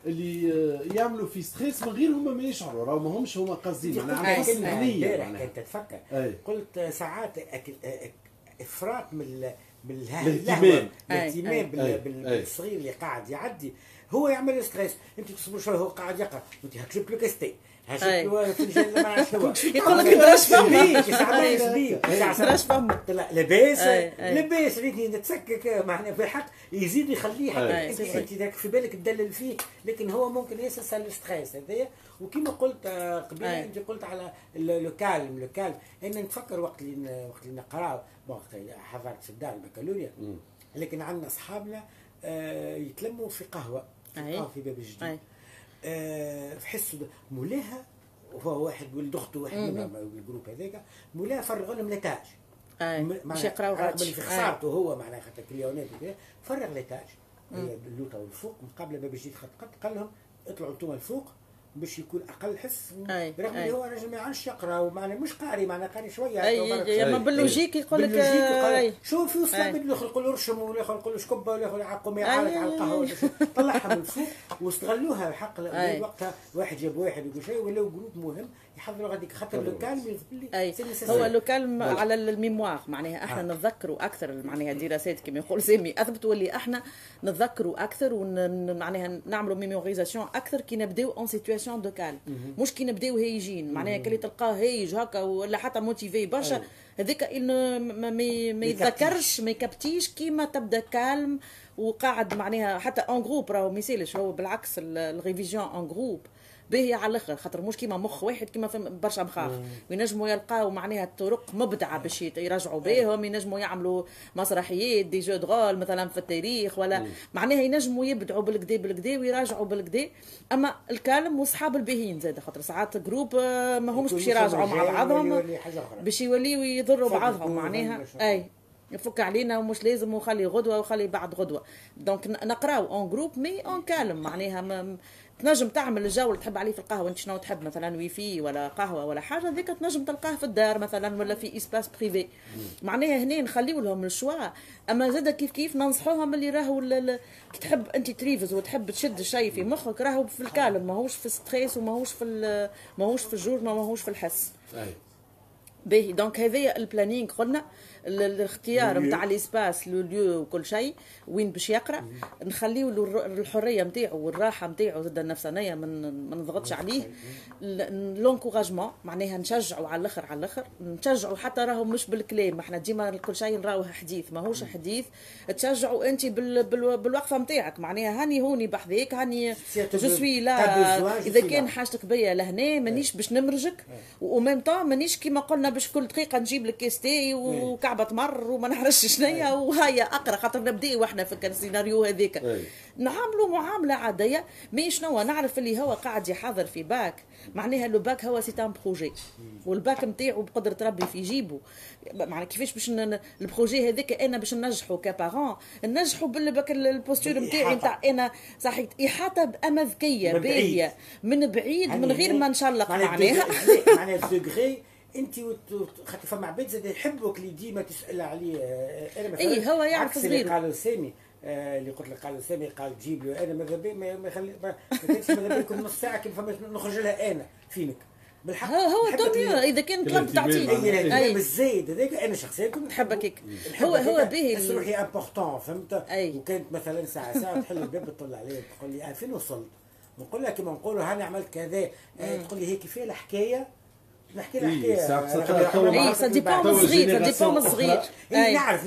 اللي يعملوا في ستريس من غير هما ما يشعروا، راهو ماهمش هما قاصدين. انا عم نحس النية معناها كنت تتفكر قلت ساعات افراط من الاهتمام بالصغير اللي قاعد يعدي هو يعمل ستريس. انت تصبر شويه هو قاعد يقرا وانت هاك جبت له كاستي هاك له فنجان ما عرفت هو يقول لك دراش فمك دراش فمك طلع لاباس ريتني نتسكك معناها في الحق يزيد يخليه حتى انت ذاك في بالك تدلل فيه، لكن هو ممكن يسلسل الستريس هذايا. وكما قلت قبل انت قلت على لو كالم انا نتفكر وقت اللي نقراو حضرت في الدار البكالوريا، لكن عندنا اصحابنا يتلموا في قهوه في باب الجديد في حس مولاها وهو واحد ولد اخته واحد منهم الجروب هذاك مولاها فرغ لهم ليتاج باش يقراو غادي في خسارته هو معناها خاطر كليونات وكذا فرغ ليتاج هي اللوطه والفوق مقابله باب الجديد قال لهم اطلعوا انتم الفوق باش يكون اقل حس، رغم اللي هو راجل ما يعرفش يقرا ومعنى مش قاري معنى قاري شويه اما باللوجيك يقول لك شوف يوصل الاخر يقول ارشم والاخر يقول شكبه والاخر يعقم يعارك على القهوه طلعها من الفوق واستغلوها حق وقتها واحد جاب واحد يقول شيء ولاو جروب مهم يحضروا غاديك خاطر لوكال هو لوكال على الميموار معناها احنا نتذكروا اكثر معناها دراسات كما يقول سامي اثبتوا اللي احنا نتذكروا اكثر معناها نعملوا ميموريزاسيون اكثر كي نبداو اون سيتواسيون دو كالم، مش كي نبداو هايجين معناها كي تلقاه هايج هكا ولا حتى موتيفي برشا هذاك ما يتذكرش ما يكبتيش كيما تبدا كالم وقاعد معناها حتى اون جروب راهو ما يسالش، هو بالعكس الريفيزيون اون جروب باهي على الاخر خاطر مش كيما مخ واحد كيما برشا مخاخ وينجموا يلقاو معناها طرق مبدعه باش يرجعوا بهم، ينجموا يعملوا مسرحيات دي جو درول مثلا في التاريخ ولا معناها ينجموا يبدعوا بالكدا ويراجعوا بالكدا. اما الكالم واصحاب الباهيين زاد خاطر ساعات جروب ما همش باش يراجعوا مع بعضهم باش يوليوا يضروا بعضهم معناها يفك علينا ومش لازم وخلي غدوه وخلي بعد غدوه. دونك نقراو اون جروب مي اون كالم معناها تنجم تعمل الجو اللي تحب عليه في القهوه. انت شنو تحب مثلا ويفي ولا قهوه ولا حاجه ذيك تنجم تلقاه في الدار مثلا ولا في اسباس بريفي معناها هنا نخليو لهم الشوا. اما زاد كيف ننصحوهم اللي راهو كي تحب انت تريفز وتحب تشد شيء في مخك راهو في الكالم ماهوش في ستريس وماهوش في الجوج ماهوش في الحس باهي. دونك هذايا البلانينغ قلنا الاختيار نتاع ليسباس لو ليو وكل شيء وين باش يقرا نخليو له الحريه نتاعو والراحه نتاعو زاد النفسانيه ما نضغطش عليه. لونكوراجمون معناها نشجعوا على الاخر نشجعوا حتى راهو مش بالكلام احنا ديما كل شيء نراوه حديث ماهوش حديث تشجعوا انت بالوقفه نتاعك معناها هاني هوني بحذاك هاني جو سوي لا اذا كان حاجتك بيا لهنا مانيش باش نمرجك وميم طون مانيش كيما قلنا باش كل دقيقه نجيب لك كيستي وكعبه مر وما نعرفش شنيا وهيا اقرا خاطر نبداو احنا في السيناريو هذاك نعاملوا معامله عاديه. مي شنو نعرف اللي هو قاعد يحضر في باك معناها لو باك هو سي ان بروجي والباك نتاعو بقدره ربي في جيبه معناها كيفاش باش البروجي هذاك انا باش ننجحوا كبارون ننجحوا بالباك البوستور نتاعي نتاع انا صحيت احاطه باما ذكيه باهيه من بعيد من غير ما نشلق معناها دوغري انت خاطر فما عباد زاد يحبوك اللي ديما تسال عليه. انا مثلا هو يعرف صغير قالوا سامي اللي قلت لك قالوا سامي قال جيب له انا ماذا بي ما يخلي ماذا بيكم نص ساعه كيف فما نخرج لها انا فينك بالحق هو طبيعي اذا كان طلب تعطيه اي بالزايد هذاك انا شخصيا كنت نحبك هيك هو باهي روحي امبورطون فهمت. وكانت مثلا ساعه تحل الباب تطلع عليه تقول لي فين وصلت نقول لها كيما نقولوا هاني عملت كذا تقول لي هيك فيها الحكايه نحكي لها حكايه سا ديبون صغير سا ديبون صغير نعرف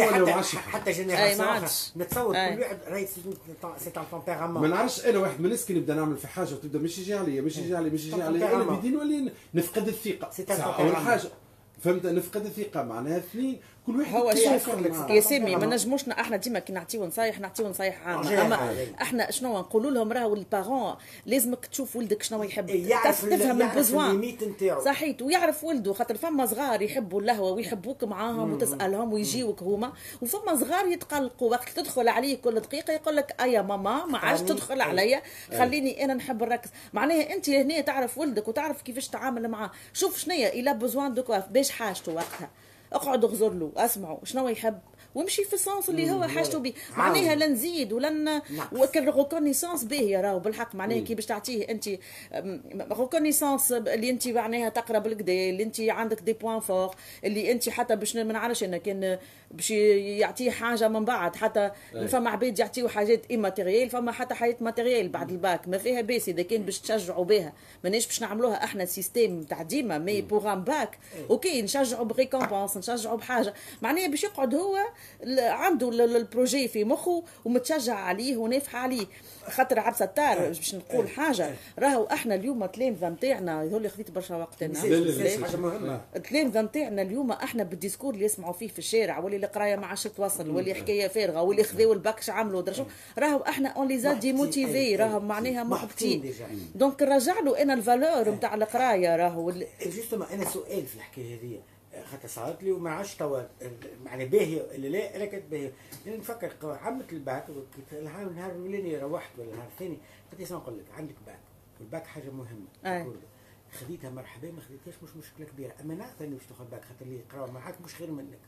حتى جينيراسيون نتصور كل واحد راهي سي ان تمبيرامون ما نعرفش انا واحد من الناس كي نبدا نعمل في حاجه وتبدا مش يجي عليا انا بدي نولي نفقد الثقه اول حاجه فهمت نفقد الثقه معناها اثنين كل واحد هو شوف يا سامي ما نجموش احنا ديما كي نعطيو نصايح عامه اما احنا شنو نقولوا لهم راهو البارون لازمك تشوف ولدك شنو يحب تفهم البوزوان صحيت ويعرف ولده خاطر فما صغار يحبوا اللهوه ويحبوك معاهم وتسالهم ويجيوك هما وفما صغار يتقلقوا وقت تدخل عليه كل دقيقه يقول لك يا ماما ما عادش تدخل عليا خليني انا نحب الركز معناها انت هنا تعرف ولدك وتعرف كيفاش تتعامل معاه. شوف شنيا الى بوزوان دو كوا باش حاجته وقتها اقعد اغزر له اسمعوا شنو يحب وامشي في السونس اللي هو حاجته به، معناها لا نزيد ولا وكل ريكونيسونس باهيه راهو بالحق، معناها كي باش تعطيه انت ريكونيسونس اللي انت معناها تقرا بالكدا، اللي انت عندك دي بوان فور، اللي انت حتى باش ما نعرفش انا كان باش يعطيه حاجه من بعد، حتى فما عباد يعطيو حاجات ايماتيريال، فما حتى حاجات ماتيريال بعد الباك ما فيها باس اذا كان باش تشجعوا بها، ماناش باش نعملوها احنا سيستيم تاع ديما مي بروغرام باك اوكي نشجعوا بريكومبونس نشجعوا بحاجه، معناها باش يقعد هو عنده البروجي في مخه ومتشجع عليه ونافح عليه. خاطر عبد الستار باش نقول حاجه، راهو احنا اليوم التلامذه نتاعنا يظل خذيت برشا وقتنا، حاجه مهمه التلامذه نتاعنا اليوم احنا بالديسكور اللي يسمعوا فيه في الشارع، واللي القرايه ما عادش توصل، واللي حكايه فارغه، واللي خذاو الباكش عملوا درجوا، راهو احنا اون لي زا ديموتيفي، راهو معناها محبطين. دونك نرجع له انا الفالور نتاع القرايه راهو جوستومون. انا سؤال في الحكايه هذه خاطر صارت لي وما عادش توا معناها باهيه ولا لا، انا كانت باهيه لان نفكر عملت الباك النهار الاولاني روحت ولا النهار الثاني قلت اسمع نقول لك عندك باك والباك حاجه مهمه خذيتها مرحبا، ما خذيتهاش مش مشكله كبيره، اما نعرف اني باش تاخذ باك خاطر اللي يقراو معاك مش خير منك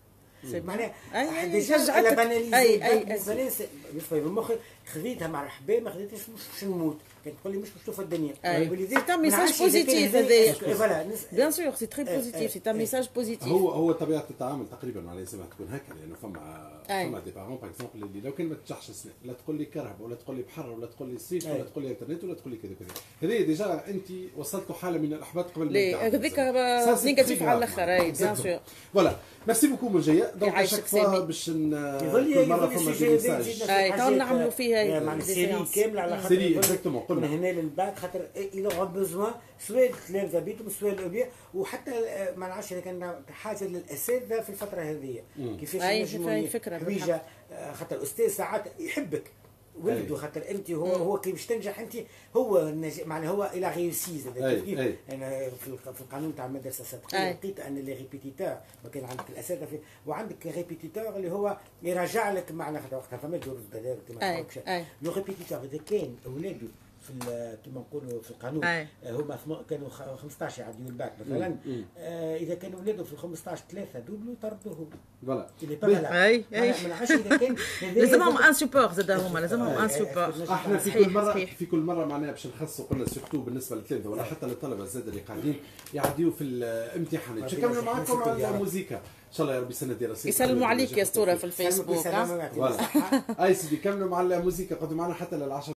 معناها ديجا على بالنسبه لي بالمخ خذيتها مرحبا، ما خذيتهاش مش نموت، كانت تقول لي مش تشوف الدنيا سي ان ميساج بوزيتيف هذايا بيان سور سي تري بوزيتيف، سي ان ميساج بوزيتيف. هو طبيعه التعامل تقريبا على لازم تكون هكا، لانه فما دي بارون باغ اكزومبل اللي لو كان ما تنجحش السنه لا تقول لي كهرباء ولا تقول لي بحر ولا تقول لي صيف ولا تقول لي انترنت ولا تقول لي كذا كذا، هذه ديجا انت وصلتوا حاله من الاحباط قبل ما هذيك نيجاتيف على الاخر. اي بيان سور. فوالا ميرسي بوكو من جايه. دونك شاك فوا باش كل مره فما دي ميساج تو نعملوا فيها معناها سيري كامله على خاطر سيري اكزاكتومون قلنا من هنا للباك خاطر إلى بوزوان سواء التلامذه بيتهم سواء الاولياء، وحتى ما نعرفش اذا كان حاجه للاساتذه في الفتره هذه كيفاش فكره حويجه خاطر الاستاذ ساعات يحبك ولده خاطر انت هو كي باش تنجح انت هو معناها هو الى ريوسيز كيف انا في القانون تاع المدرسه السابقه لقيت ان لي ريبيتيتور وكان عندك الاساتذه وعندك ريبيتيتور اللي هو يراجع لك معناها خاطر وقتها فما دروس بدال كما تقولكش لو ريبيتيتور اذا كان اولاده في كما نقولوا في القانون هما كانوا 15 يعديوا الباك مثلا، اذا كانوا ولادهم في 15 3 دوبلو طردوهم فوالا ما نعرفش اذا كان لازمهم ان سوبور زاد هما لازمهم ان سوبور. احنا في كل مره معناها باش نخصصوا قلنا سورتو بالنسبه للتلامذه ولا حتى للطلبه زاد اللي قاعدين يعديوا في الامتحانات باش نكملوا معاكم على الموسيقى ان شاء الله يا ربي سنه دراسيه يسلموا عليك يا اسطوره في الفيسبوك. اي سيدي كملوا مع الموسيقى قعدوا معنا حتى للعشرة.